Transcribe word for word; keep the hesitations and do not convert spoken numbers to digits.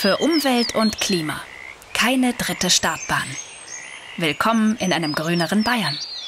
Für Umwelt und Klima. Keine dritte Startbahn. Willkommen in einem grüneren Bayern.